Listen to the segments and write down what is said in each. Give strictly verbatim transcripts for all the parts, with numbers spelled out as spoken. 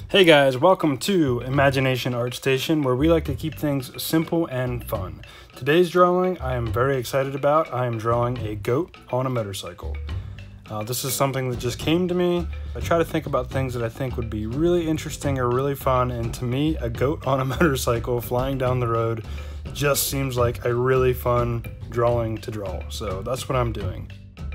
Hey guys, welcome to Imagination Art Station, where we like to keep things simple and fun. Today's drawing I am very excited about. I am drawing a goat on a motorcycle. Uh, this is something that just came to me. I try to think about things that I think would be really interesting or really fun, and to me, a goat on a motorcycle flying down the road just seems like a really fun drawing to draw. So that's what I'm doing.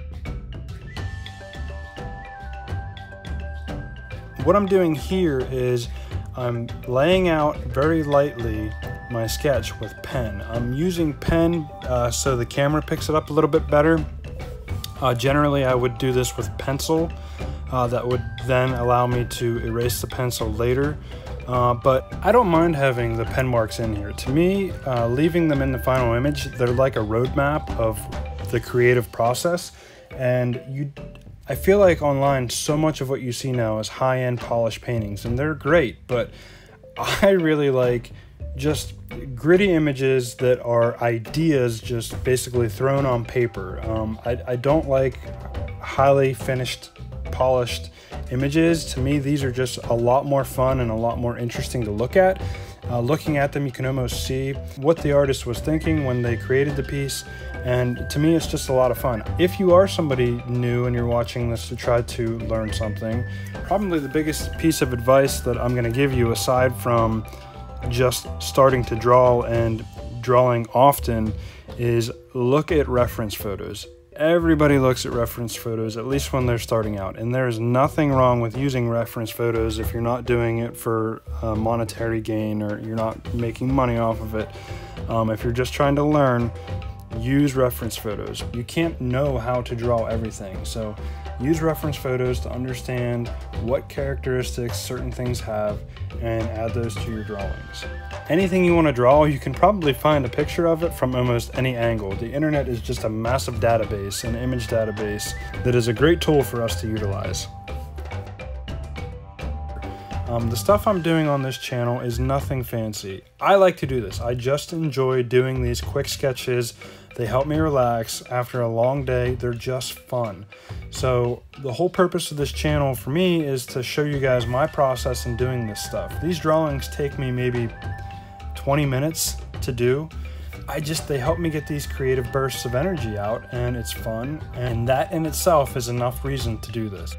What I'm doing here is I'm laying out very lightly my sketch with pen. I'm using pen uh, so the camera picks it up a little bit better. Uh, generally I would do this with pencil. Uh, that would then allow me to erase the pencil later. Uh, but I don't mind having the pen marks in here. To me, uh, leaving them in the final image, they're like a roadmap of the creative process. And you I feel like online, so much of what you see now is high-end polished paintings, and they're great, but I really like just gritty images that are ideas just basically thrown on paper. Um, I, I don't like highly finished, polished images. To me, these are just a lot more fun and a lot more interesting to look at. Uh, looking at them, you can almost see what the artist was thinking when they created the piece. And to me, it's just a lot of fun. If you are somebody new and you're watching this to try to learn something, probably the biggest piece of advice that I'm gonna give you, aside from just starting to draw and drawing often, is look at reference photos. Everybody looks at reference photos, at least when they're starting out. And there's nothing wrong with using reference photos if you're not doing it for uh, monetary gain or you're not making money off of it. Um, if you're just trying to learn, use reference photos. You can't know how to draw everything, so use reference photos to understand what characteristics certain things have and add those to your drawings. Anything you want to draw, you can probably find a picture of it from almost any angle. The internet is just a massive database, an image database, that is a great tool for us to utilize. Um, the stuff I'm doing on this channel is nothing fancy. I like to do this. I just enjoy doing these quick sketches. They help me relax after a long day. They're just fun. So the whole purpose of this channel for me is to show you guys my process in doing this stuff. These drawings take me maybe twenty minutes to do. I just, they help me get these creative bursts of energy out, and it's fun. And that in itself is enough reason to do this.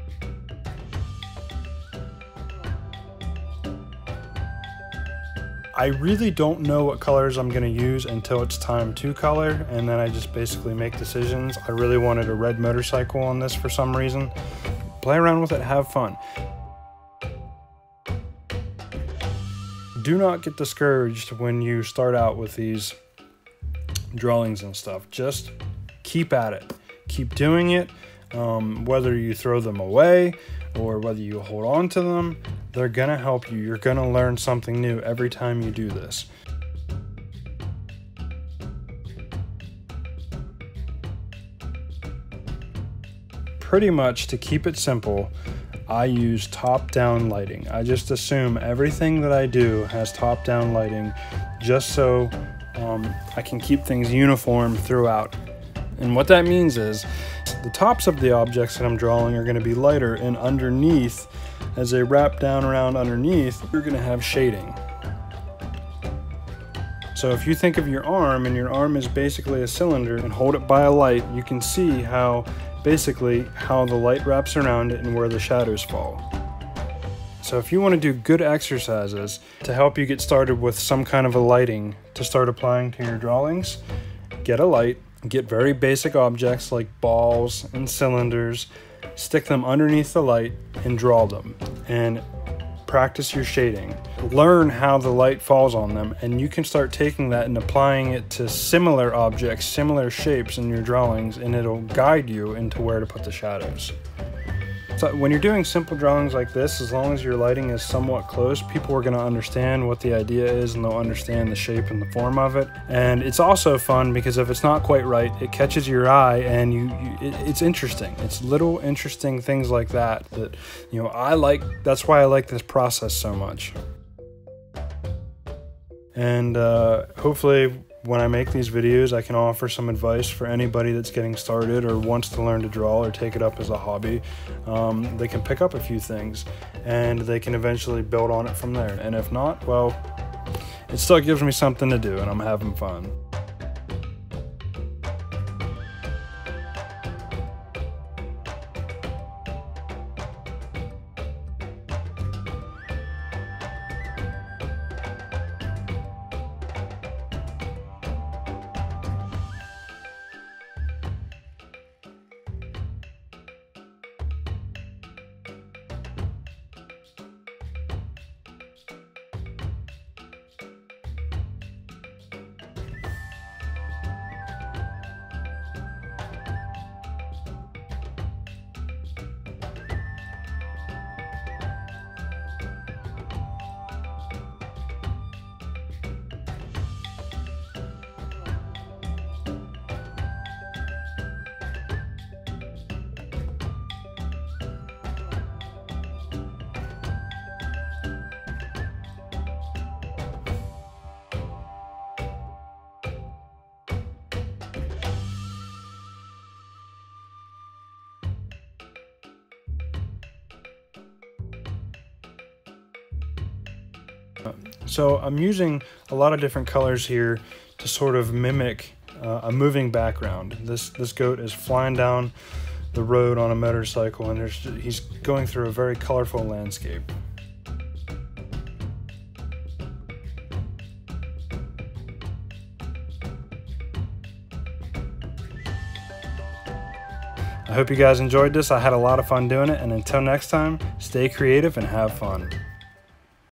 I really don't know what colors I'm gonna use until it's time to color, and then I just basically make decisions. I really wanted a red motorcycle on this for some reason. Play around with it, have fun. Do not get discouraged when you start out with these drawings and stuff. Just keep at it. Keep doing it. Um, whether you throw them away or whether you hold on to them, they're gonna help you. You're gonna learn something new every time you do this. Pretty much, to keep it simple, I use top-down lighting. I just assume everything that I do has top-down lighting just so um, I can keep things uniform throughout. And what that means is the tops of the objects that I'm drawing are going to be lighter, and underneath, as they wrap down around underneath, you're going to have shading. So if you think of your arm, and your arm is basically a cylinder, and hold it by a light, you can see how basically how the light wraps around it and where the shadows fall. So if you want to do good exercises to help you get started with some kind of a lighting to start applying to your drawings, get a light. Get very basic objects like balls and cylinders, stick them underneath the light and draw them, and practice your shading. Learn how the light falls on them, and you can start taking that and applying it to similar objects, similar shapes in your drawings, and it'll guide you into where to put the shadows. So when you're doing simple drawings like this, as long as your lighting is somewhat close, people are going to understand what the idea is, and they'll understand the shape and the form of it. And it's also fun because if it's not quite right, it catches your eye, and you, you it, it's interesting. It's little interesting things like that that, you know, I like. That's why I like this process so much. And uh, hopefully when I make these videos, I can offer some advice for anybody that's getting started or wants to learn to draw or take it up as a hobby. Um, they can pick up a few things and they can eventually build on it from there. And if not, well, it still gives me something to do and I'm having fun. So I'm using a lot of different colors here to sort of mimic uh, a moving background. This this goat is flying down the road on a motorcycle, and there's, he's going through a very colorful landscape. I hope you guys enjoyed this. I had a lot of fun doing it, and until next time, stay creative and have fun.